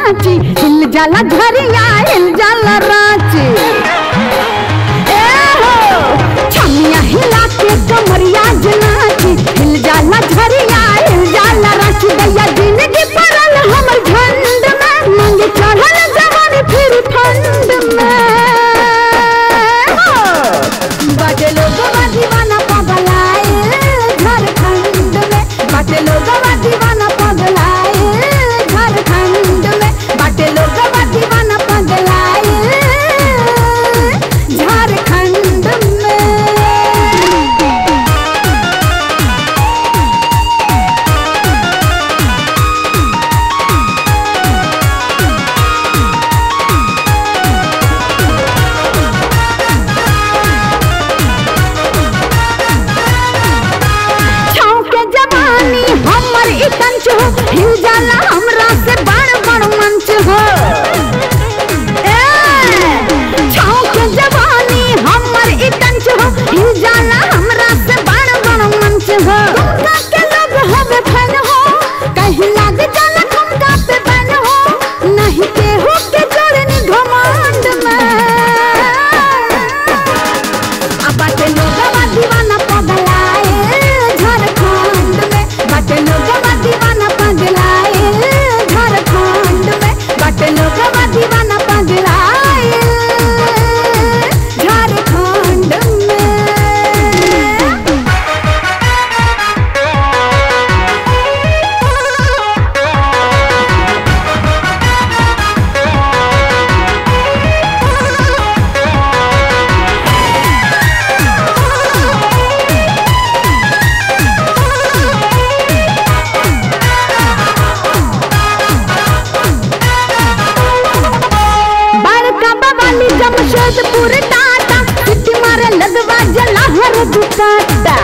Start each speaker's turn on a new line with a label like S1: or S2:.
S1: नाची, हिल जाला झरिया हिल जाला रांची। छमिया हिला के कमरिया नाची, हिल जाला झरिया हिल जाला रांची। दैया जिंदगी पड़ल हमर झंड में, मंग चढ़ल जवानी फिर ठंड में। बाटे लोगवा दीवाना पगलाए झारखंड में, बाटे लोगवा दीवाना पगलाए झारखंड में, बाटे लोगवा दीवाना पगलाए झारखंड में। हमर इतंच हो, हिल जाला हमरा से बड़ बड़ मंच हो। छाँव के जवानी हमर इतंच हो, हिल जाला हमरा से बड़ बड़ मंच हो। ठुमका के लोग हवे फैन हो, कहीं लाग जाला ठुमका पे बैन हो, नहीं केहू के जोड़नी घमंड में। अब बाटे लोगवा दीवाना पगलाए झारखंड में, बाटे लोगवा दीवाना पगलाए झारखंड में, बाटे लोगवा दीवाना पगलाए झारखंड में। जमशेदपुर टाटा, सिटी मारे लगवा जला हर दुपट्टा।